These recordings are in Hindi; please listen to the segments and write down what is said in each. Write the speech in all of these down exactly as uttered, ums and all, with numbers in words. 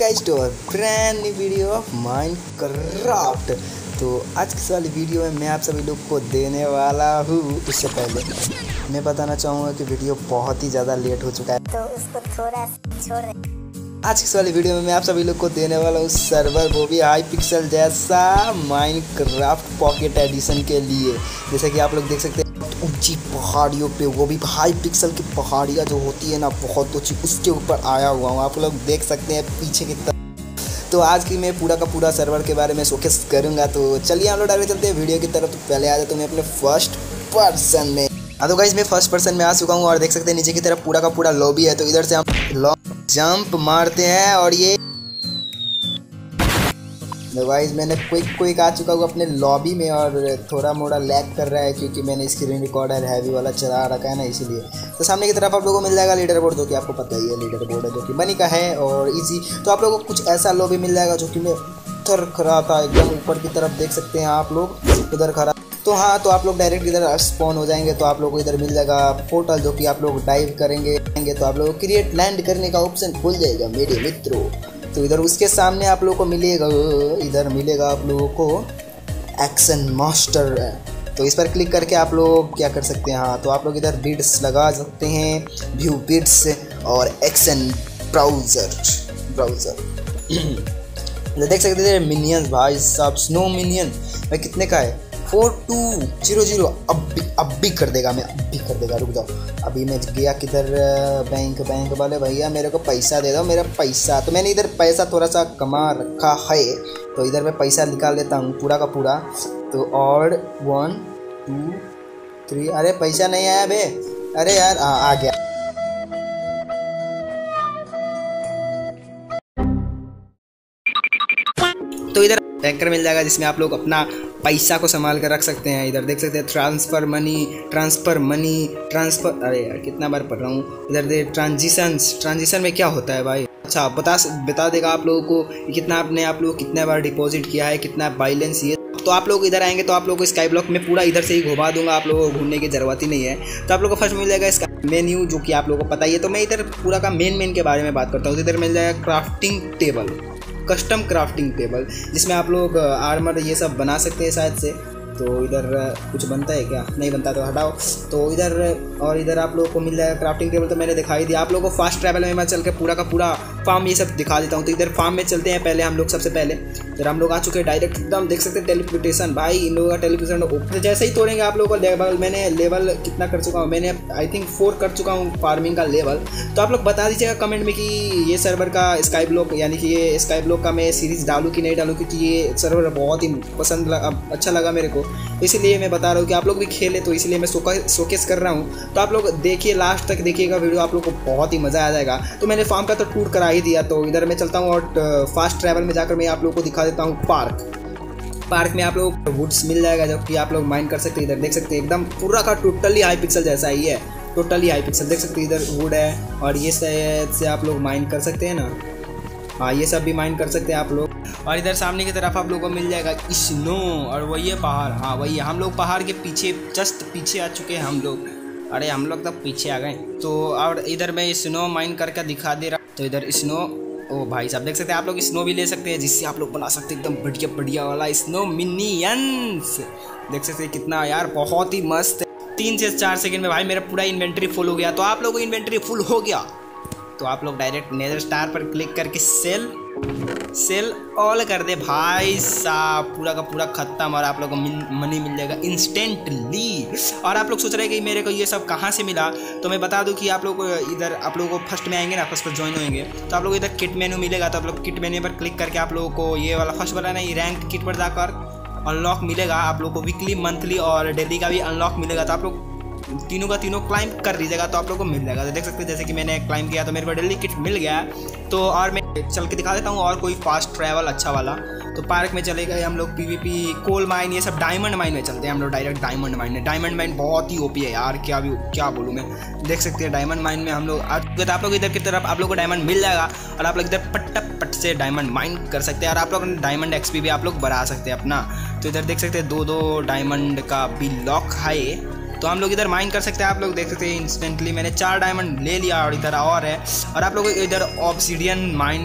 Guys to brand new video of Minecraft. तो आज की वाली वीडियो में मैं आप सभी लोग को देने वाला हूँ। उससे पहले मैं बताना चाहूँगा कि वीडियो बहुत ही ज़्यादा लेट हो चुका है, तो उसको थोड़ा छोड़ दे। आज की वाली वीडियो में मैं आप सभी लोग को देने वाला हूँ सर्वर, वो भी हाई पिक्सल जैसा माइनक्राफ्ट पॉकेट एडिशन के लिए। जैसे कि आप लोग देख सकते हैं ऊंची पहाड़ियों पे, वो भी हाई पिक्सल की पहाड़ियाँ जो होती है ना बहुत ऊंची, उसके ऊपर आया हुआ हूँ। आप लोग देख सकते हैं पीछे की तरफ। तो आज की मैं पूरा का पूरा सर्वर के बारे में शोकेस करूँगा। तो चलिए हम लोग डायरेक्ट चलते हैं वीडियो की तरफ। तो पहले आ जाते हैं अपने फर्स्ट पर्सन में। हाँ तो गाइस मैं फर्स्ट पर्सन में आ चुका हूँ और देख सकते हैं नीचे की तरफ पूरा का पूरा लॉबी है। तो इधर से हम लॉन्ग जंप मारते हैं और ये तो गाइस मैंने क्विक क्विक आ चुका हूँ अपने लॉबी में और थोड़ा मोड़ा लैग कर रहा है क्योंकि मैंने स्क्रीन रिकॉर्डर हैवी वाला चला रखा है ना, इसीलिए। तो सामने की तरफ आप लोगों को मिल जाएगा लीडर बोर्ड, जो कि आपको पता ही है लीडर बोर्ड है जो कि बनी का है और इजी। तो आप लोगों को कुछ ऐसा लॉबी मिल जाएगा जो कि मैं उधर खड़ा था एकदम ऊपर की तरफ, देख सकते हैं आप लोग उधर खड़ा। तो हाँ तो आप लोग डायरेक्ट इधर स्पॉन हो जाएंगे। तो आप लोगों को इधर मिल जाएगा पोर्टल, जो कि आप लोग डाइव करेंगे तो आप लोगों को क्रिएट लैंड करने का ऑप्शन खुल जाएगा मेरे मित्रों। तो इधर उसके सामने आप लोगों को मिलेगा, इधर मिलेगा आप लोगों को एक्शन मास्टर। तो इस पर क्लिक करके आप लोग क्या कर सकते हैं, हाँ तो आप लोग इधर बिड्स लगा सकते हैं, व्यू बिड्स और एक्शन ब्राउजर ब्राउजर देख सकते हैं मिनियंस भाई साहब, स्नो मिनियन भाई कितने का है, फोर टू जीरो जीरो। अब भी अब भी कर देगा, मैं अब भी कर देगा, रुक जाओ। अभी मैं गया किधर, बैंक बैंक वाले भैया मेरे को पैसा दे दो, मेरा पैसा। तो मैंने इधर पैसा थोड़ा सा कमा रखा है, तो इधर मैं पैसा निकाल लेता हूँ पूरा का पूरा। तो और वन टू थ्री, अरे पैसा नहीं आया बे, अरे यार आ, आ गया। तो इधर बैंकर मिल जाएगा जिसमें आप लोग अपना पैसा को संभाल कर रख सकते हैं। इधर देख सकते हैं transfer money transfer money transfer, अरे यार कितना बार पढ़ रहा हूँ। इधर दे ट्रांजिशंस, ट्रांजिशन में क्या होता है भाई, अच्छा बता बता देगा आप लोगों को कितना आपने आप लोग कितना बार डिपॉजिट किया है, कितना बैलेंस ये। तो आप लोग इधर आएंगे तो आप लोगों को स्काई ब्लॉक में पूरा इधर से ही घुमा दूंगा, आप लोगों को घूमने की ज़रूरत ही नहीं है। तो आप लोगों को फर्स्ट मिल जाएगा इसका मेन्यू, जो कि आप लोगों को पता ही है। तो मैं इधर पूरा का मेन मेन के बारे में बात करता हूँ। तो इधर मिल जाएगा crafting table, custom crafting table, जिसमें आप लोग आर्मर ये सब बना सकते हैं शायद से। तो इधर कुछ बनता है क्या, नहीं बनता तो हटाओ। तो इधर और इधर आप लोगों को मिल जाएगा क्राफ्टिंग टेबल, तो मैंने दिखाई दिया। आप लोगों को फास्ट ट्रैवल में मैं चल के पूरा का पूरा फार्म ये सब दिखा देता हूँ। तो इधर फार्म में चलते हैं पहले हम लोग। सबसे पहले इधर हम लोग आ चुके हैं डायरेक्ट एकदम, देख सकते हैं टेलीपोर्टेशन भाई, इन लोगों का टेलीपोर्टेशन जैसे ही तोड़ेंगे आप लोगों को लेवल। मैंने लेवल कितना कर चुका हूँ, मैंने आई थिंक फोर कर चुका हूँ फार्मिंग का लेवल। तो आप लोग बता दीजिएगा कमेंट में कि ये सर्वर का स्काई ब्लॉक यानी कि ये स्काई ब्लॉक का मैं सीरीज़ डालूँ कि नहीं डालूँ, क्योंकि ये सर्वर बहुत ही पसंद लगा, अच्छा लगा मेरे को, इसलिए मैं बता रहा हूँ कि आप लोग भी खेले। तो इसलिए मैं शोकेस कर रहा हूँ। तो आप लोग देखिए, लास्ट तक देखिएगा वीडियो, आप लोग को बहुत ही मज़ा आ जाएगा। तो मैंने फार्म का तो टूर करा ही दिया। तो इधर मैं चलता हूँ और फास्ट ट्रैवल में जाकर मैं आप लोगों को दिखा देता हूँ पार्क। पार्क में आप लोग वुड्स मिल जाएगा जो कि आप लोग माइन कर सकते हैं। इधर देख सकते हैं एकदम पूरा का टोटली हाई पिक्सल जैसा ही है, टोटली हाई पिक्सल देख सकते हैं। इधर वुड है और ये से आप लोग माइन कर सकते हैं ना, हाँ ये सब भी माइन कर सकते हैं आप लोग। और इधर सामने की तरफ आप लोगों को मिल जाएगा स्नो, और वही है पहाड़, हाँ वही है। हम लोग पहाड़ के पीछे जस्ट पीछे आ चुके हैं हम लोग, अरे हम लोग तब पीछे आ गए। तो और इधर मैं स्नो माइन करके दिखा दे रहा। तो इधर स्नो, ओ भाई साहब देख सकते हैं आप लोग स्नो भी ले सकते हैं, जिससे आप लोग बना सकते हैं एकदम बढ़िया बढ़िया वाला स्नो मिनियंस। देख सकते हैं कितना यार बहुत ही मस्त। तीन से चार सेकंड में भाई मेरा पूरा इन्वेंट्री फुल हो गया। तो आप लोगों को इन्वेंट्री फुल हो गया तो आप लोग डायरेक्ट नेदर स्टार पर क्लिक करके सेल सेल ऑल कर दे भाई साहब, पूरा का पूरा खत्म। और आप लोगों को मनी मिल जाएगा इंस्टेंटली। और आप लोग सोच रहे हैं कि मेरे को ये सब कहाँ से मिला, तो मैं बता दूं कि आप लोग को इधर आप लोगों को फर्स्ट में आएंगे ना, फर्स्ट पर ज्वाइन होंगे तो आप लोग इधर किट मेनू मिलेगा। तो आप लोग किट मेन्यू पर क्लिक करके आप लोगों को ये वाला फर्स्ट वाला नहीं रैंक किट पर जाकर अनलॉक मिलेगा। आप लोग को वीकली, मंथली और डेली का भी अनलॉक मिलेगा। तो आप लोग तीनों का तीनों क्लाइंब कर लीजिएगा तो आप लोग को मिल जाएगा। तो देख सकते हैं जैसे कि मैंने क्लाइंब किया तो मेरे को डेली किट मिल गया। तो और मैं चल के दिखा देता हूँ और कोई फास्ट ट्रैवल अच्छा वाला। तो पार्क में चले गए हम लोग, पीवीपी, कोल माइन, ये सब डायमंड माइन में चलते हैं हम लोग डायरेक्ट डायमंड माइन में। डायमंड माइन बहुत ही ओपी है यार, क्या भी क्या बोलूँ मैं। देख सकते हैं डायमंड माइन में हम लोग आज तो आप लोग इधर की तरफ आप लोग को डायमंड मिल जाएगा और आप लोग इधर पट पट से डायमंड माइन कर सकते हैं। और आप लोग डायमंड एक्सपी भी आप लोग बढ़ा सकते हैं अपना। तो इधर देख सकते हैं दो दो डायमंड का भी लॉक है। तो हम लोग इधर माइन कर सकते हैं। आप लोग देख सकते हैं इंस्टेंटली मैंने चार डायमंड ले लिया और इधर और है। और आप लोग इधर ऑब्सीडियन माइन भी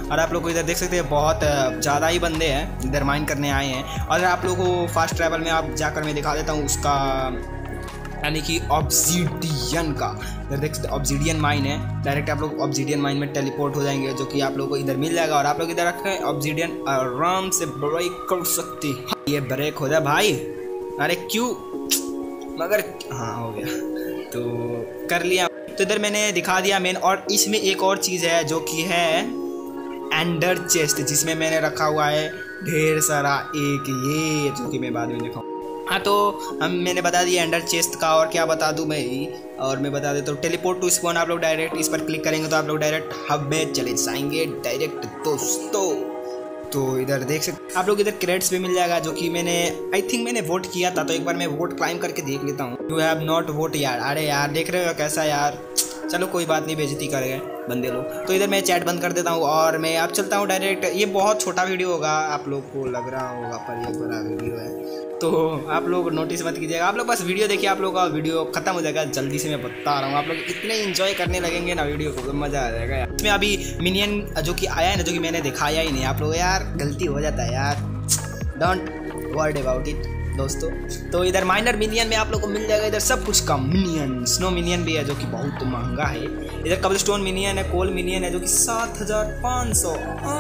और आप लोग को इधर देख सकते हैं बहुत ज़्यादा ही बंदे हैं इधर माइन करने आए हैं। और आप लोगों को फास्ट ट्रैवल में आप जाकर मैं दिखा देता हूँ उसका, यानी कि ऑब्सीडियन का। इधर देख सकते ऑब्सीडियन माइन है, डायरेक्ट आप लोग ऑब्सीडियन माइन में टेलीपोर्ट हो जाएंगे, जो कि आप लोगों को इधर मिल जाएगा। और आप लोग इधर रखें ऑब्सीडियन आराम से ब्रेक कर सकते हैं। ये ब्रेक हो जाए भाई, अरे क्यों, मगर हाँ हो गया तो कर लिया। तो इधर मैंने दिखा दिया मेन। और इसमें एक और चीज़ है जो कि है एंडर चेस्ट, जिसमें मैंने रखा हुआ है ढेर सारा एक ये, जो कि मैं बाद में दिखाऊँ। हाँ तो हम मैंने बता दिया एंडर चेस्ट का, और क्या बता दूँ मैं, और मैं बता देता हूँ टेलीपोर्ट टू स्पॉन। आप लोग डायरेक्ट इस पर क्लिक करेंगे तो आप लोग डायरेक्ट हब में चले जाएंगे डायरेक्ट दोस्तों। तो इधर देख सकते आप लोग, इधर क्रेडिट्स भी मिल जाएगा, जो कि मैंने आई थिंक मैंने वोट किया था, तो एक बार मैं वोट क्लाइम करके देख लेता हूँ। यू हैव नॉट वोट यार, अरे यार देख रहे हो कैसा यार, चलो कोई बात नहीं, बेइज्जती कर गए बंदे लोग। तो इधर मैं चैट बंद कर देता हूँ और मैं अब चलता हूँ डायरेक्ट। ये बहुत छोटा वीडियो होगा, आप लोग को लग रहा होगा, पर ये बड़ा वीडियो है, तो आप लोग नोटिस मत कीजिएगा। आप लोग बस वीडियो देखिए, आप लोग का वीडियो खत्म हो जाएगा जल्दी से, मैं बता रहा हूँ। आप लोग इतने इंजॉय करने लगेंगे ना वीडियो को, तो मज़ा आ जाएगा यार। इसमें अभी मिनियन जो कि आया है ना, जो कि मैंने दिखाया ही नहीं, आप लोग यार गलती हो जाता है यार, डोंट वरी अबाउट इट दोस्तों। तो इधर माइनर मिनियन में आप लोग को मिल जाएगा इधर सब कुछ का मिनियन। स्नो मिनियन भी है जो कि बहुत महंगा है। इधर कबलस्टोन मिनियन है, कोल मिनियन है जो कि सात हज़ार पाँच सौ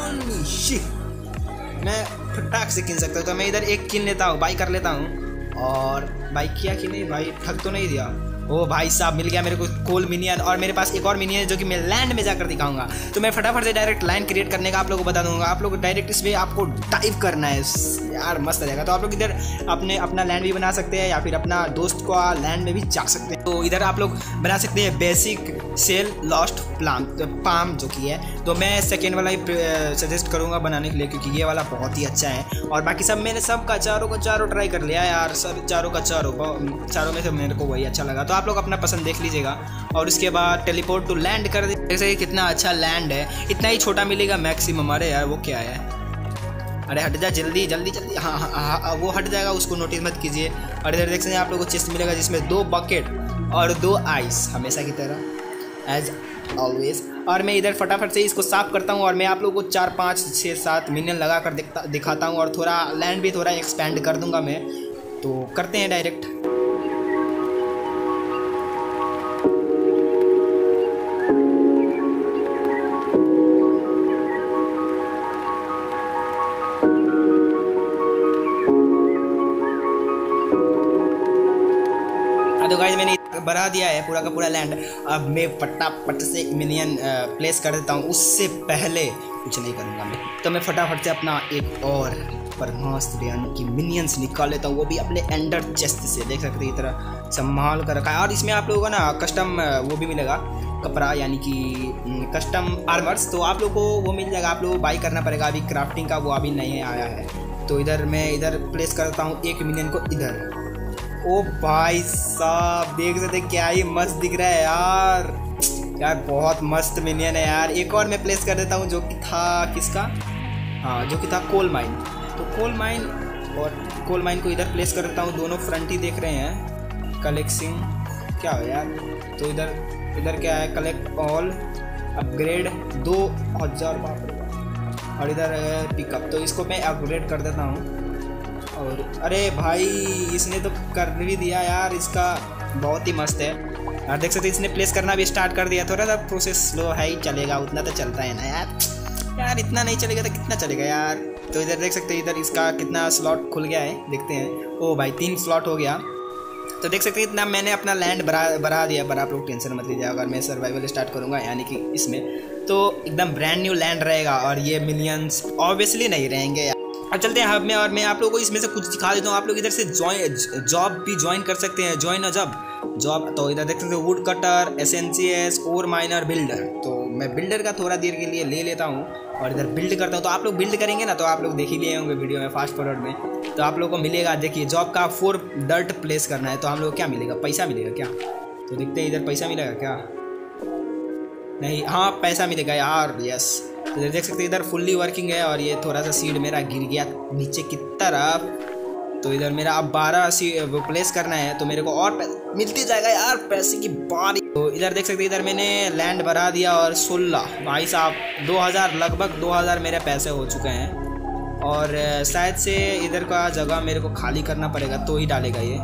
मैं फटाक से किन सकता हूँ। तो मैं इधर एक किन लेता हूँ, बाई कर लेता हूँ। और बाई किया कि नहीं भाई, ठग तो नहीं दिया? ओ भाई साहब मिल गया मेरे को कोल मिनियन। और मेरे पास एक और मिनियन है जो कि मैं लैंड में जाकर दिखाऊंगा। तो मैं फटाफट से डायरेक्ट लैंड क्रिएट करने का आप लोगों को बता दूंगा। आप लोग डायरेक्ट इसमें आपको डाइव करना है यार, मस्त रहेगा। तो आप लोग इधर अपने अपना लैंड भी बना सकते हैं, या फिर अपना दोस्त को लैंड में भी जा सकते हैं। तो इधर आप लोग बना सकते हैं basic sell lost palm palm जो कि है। तो मैं सेकेंड वाला ही सजेस्ट करूँगा बनाने के लिए, क्योंकि ये वाला बहुत ही अच्छा है। और बाकी सब मैंने सब का चारों का चारों ट्राई कर लिया यार, सब चारों का चारों चारों में से मेरे को वही अच्छा लगा। तो आप लोग अपना पसंद देख लीजिएगा। और उसके बाद टेलीपोर्ट टू लैंड कर दे। जैसे कितना अच्छा लैंड है, इतना ही छोटा मिलेगा मैक्सिमम। अरे यार वो क्या है, अरे हट जा जल्दी जल्दी जल्दी, हाँ हाँ हाँ, हाँ वो हट जाएगा, उसको नोटिस मत कीजिए। और इधर देख सकते हैं आप लोगों को चेस्ट मिलेगा जिसमें दो बकेट और दो आइस, हमेशा की तरह एज ऑलवेज। और मैं इधर फटाफट से इसको साफ करता हूँ, और मैं आप लोगों को चार पाँच छः सात मिनियन लगा कर दिखता दिखाता हूँ। और थोड़ा लैंड भी थोड़ा एक्सपेंड कर दूंगा मैं। तो करते हैं डायरेक्ट। तो गाइस मैंने बढ़ा दिया है पूरा का पूरा लैंड। अब मैं फटाफट से मिनियन प्लेस कर देता हूँ, उससे पहले कुछ नहीं करूँगा मैं। तो मैं फटाफट से अपना एक और परमास्त्र यानी कि मिनियंस निकाल लेता हूँ, वो भी अपने एंडर चेस्ट से। देख सकते हैं इस तरह संभाल कर रखा है। और इसमें आप लोगों को ना कस्टम वो भी मिलेगा, कपड़ा यानी कि कस्टम आर्मर्स। तो आप लोगों को वो मिल जाएगा, आप लोगों को बाई करना पड़ेगा। अभी क्राफ्टिंग का वो अभी नहीं आया है। तो इधर मैं इधर प्लेस करता हूँ एक मिनियन को इधर। ओ भाई साहब देख सकते क्या ही मस्त दिख रहा है यार, यार बहुत मस्त मिनियन है यार। एक और मैं प्लेस कर देता हूँ जो कि था किसका, हाँ जो कि था कोल माइन। तो कोल माइन और कोल माइन को इधर प्लेस कर देता हूँ, दोनों फ्रंट ही देख रहे हैं। कलेक्सिंग क्या हो यार, तो इधर इधर क्या है, कलेक्ट ऑल अपग्रेड दो हज़ार बाप रे। और इधर है पिकअप, तो इसको मैं अपग्रेड कर देता हूँ। और अरे भाई इसने तो कर भी दिया यार, इसका बहुत ही मस्त है। और देख सकते इसने प्लेस करना भी स्टार्ट कर दिया। थोड़ा सा प्रोसेस स्लो है ही, चलेगा उतना तो चलता है ना यार, यार इतना नहीं चलेगा तो कितना चलेगा यार। तो इधर देख सकते हैं इधर इसका कितना स्लॉट खुल गया है, देखते हैं। ओ भाई तीन स्लॉट हो गया। तो देख सकते हैं इतना मैंने अपना लैंड बढ़ा बढ़ा दिया, पर आप लोग टेंशन मत लीजिए। अगर मैं सर्वाइवल स्टार्ट करूँगा यानी कि इसमें, तो एकदम ब्रांड न्यू लैंड रहेगा। और ये मिलियंस ऑब्वियसली नहीं रहेंगे यार। अब चलते हैं हब में, और मैं आप लोगों को इसमें से कुछ दिखा देता हूँ। आप लोग इधर से जॉइन जॉब भी ज्वाइन कर सकते हैं, ज्वाइन अ जॉब जॉब। तो इधर देख सकते हैं wood cutter, essentials, ore miner, builder. तो मैं बिल्डर का थोड़ा देर के लिए ले लेता हूँ और इधर बिल्ड करता हूँ। तो आप लोग बिल्ड करेंगे ना, तो आप लोग देख ही लिए होंगे वीडियो में फास्ट फॉरवर्ड में। तो आप लोग को मिलेगा, देखिए जॉब का फोर डर्ट प्लेस करना है। तो हम लोग क्या मिलेगा, पैसा मिलेगा क्या? तो देखते हैं इधर पैसा मिलेगा क्या, नहीं हाँ पैसा मिलेगा यार, यस। तो देख सकते हैं इधर फुल्ली वर्किंग है। और ये थोड़ा सा सीड मेरा गिर गया नीचे की तरफ। तो इधर मेरा अब बारह सी वो प्लेस करना है, तो मेरे को और मिलती जाएगा यार पैसे की बारी। तो इधर देख सकते हैं, इधर मैंने लैंड बढ़ा दिया और सोलह भाई साहब दो हज़ार लगभग दो हज़ार मेरे पैसे हो चुके हैं। और शायद से इधर का जगह मेरे को खाली करना पड़ेगा तो ही डालेगा ये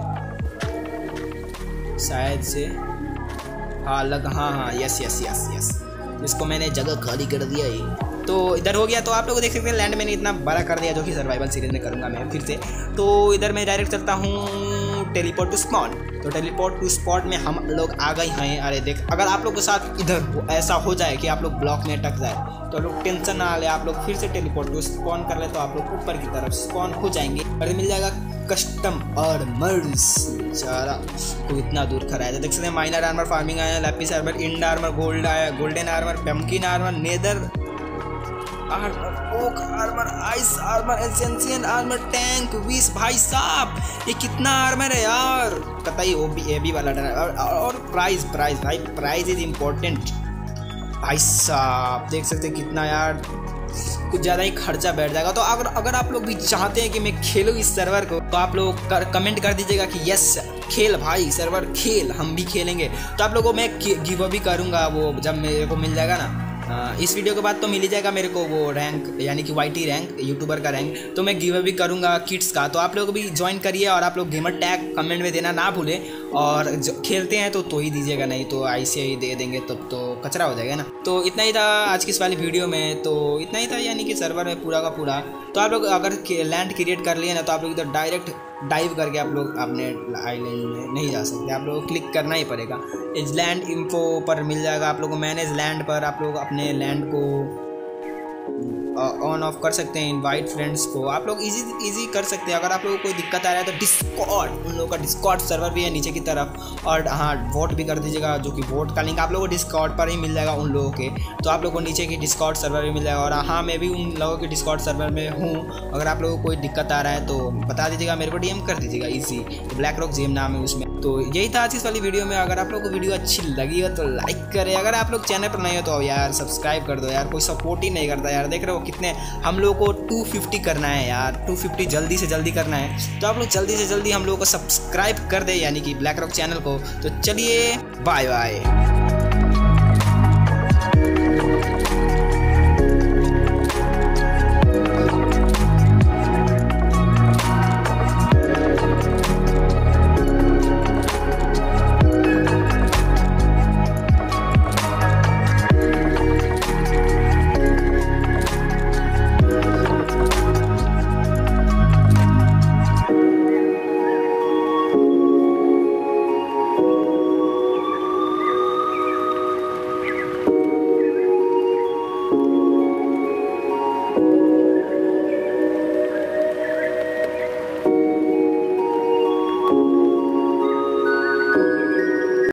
शायद से। हाँ लग हाँ हाँ यस यस यस यस इसको मैंने जगह खाली कर दिया ये। तो इधर हो गया। तो आप लोग देख सकते हैं लैंड मैंने इतना बड़ा कर दिया जो कि सर्वाइवल सीरीज में करूँगा मैं फिर से। तो इधर मैं डायरेक्ट चलता हूँ टेलीपोर्ट टू स्पॉन। तो टेलीपोर्ट टू स्पॉट में हम लोग आ गए हैं। अरे देख अगर आप लोग के साथ इधर ऐसा हो जाए कि आप लोग ब्लॉक में अटक जाए तो लोग टेंशन ना ले, आप लोग फिर से टेलीपोर्ट टू स्पॉन कर ले तो आप लोग ऊपर की तरफ स्पॉन हो जाएंगे और मिल जाएगा कस्टम आर्मर्स। बेचारा को इतना दूर खड़ा है। तो देख सकते हैं माइनर आर्मर, फार्मिंग आया, lapis armour, end armour, gold आया, golden armour, pumpkin armour, nether armour, oak armour, ice armour, essential armour, tank, wish. भाई साहब ये कितना आर्मर है यार, कतई ओ बी ए बी वाला और, और प्राइस प्राइस भाई प्राइस इज इम्पोर्टेंट। भाई साहब देख सकते हैं कितना यार कुछ ज़्यादा ही खर्चा बैठ जाएगा। तो अगर अगर आप लोग भी चाहते हैं कि मैं खेलूँ इस सर्वर को तो आप लोग कर, कमेंट कर दीजिएगा कि यस खेल भाई सर्वर खेल, हम भी खेलेंगे। तो आप लोगों को मैं गिव अवे करूँगा वो जब मेरे को मिल जाएगा ना इस वीडियो के बाद तो मिल ही जाएगा मेरे को वो रैंक यानी कि वाई टी रैंक यूट्यूबर का रैंक। तो मैं गिव अवे करूँगा किट्स का। तो आप लोग भी ज्वाइन करिए और आप लोग गेमर टैग कमेंट में देना ना भूलें। और खेलते हैं तो तो ही दीजिएगा, नहीं तो ऐसे ही दे देंगे तब तो कचरा हो जाएगा ना। तो इतना ही था आज की इस वाली वीडियो में। तो इतना ही था यानी कि सर्वर में पूरा का पूरा। तो आप लोग अगर लैंड क्रिएट कर लिए ना तो आप लोग इधर डायरेक्ट डाइव करके आप लोग अपने आइलैंड में नहीं जा सकते, आप लोगों को क्लिक करना ही पड़ेगा। इस लैंड इन्फो पर मिल जाएगा आप लोगों को, मैनेज लैंड पर आप लोग अपने लैंड को ऑन ऑफ कर सकते हैं। इनवाइट फ्रेंड्स को आप लोग इजी इजी कर सकते हैं। अगर आप लोगों को कोई दिक्कत आ रहा है तो डिस्कॉर्ड, उन लोगों का डिस्कॉर्ड सर्वर भी है नीचे की तरफ। और हाँ वोट भी कर दीजिएगा, जो कि वोट का लिंक आप लोगों को डिस्कॉर्ड पर ही मिल जाएगा उन लोगों के। तो आप लोगों को नीचे की डिस्कॉर्ड सर्वर भी मिल जाएगा। और हाँ मैं भी उन लोगों के डिस्कॉर्ड सर्वर में हूँ। अगर आप लोगों को कोई दिक्कत आ रहा है तो बता दीजिएगा, मेरे को डी एम कर दीजिएगा ईजी। ब्लैक रॉक जेम नाम है उसमें। तो यही था आज इस वाली वीडियो में। अगर आप लोग को वीडियो अच्छी लगी हो तो लाइक करें, अगर आप लोग चैनल पर नहीं हो तो यार सब्सक्राइब कर दो यार, कोई सपोर्ट ही नहीं करता यार। देख रहे हो कितने हम लोग को दो सौ पचास करना है यार, दो सौ पचास जल्दी से जल्दी करना है। तो आप लोग जल्दी से जल्दी हम लोगों को सब्सक्राइब कर दे यानी कि ब्लैक रॉक चैनल को। तो चलिए बाय बाय।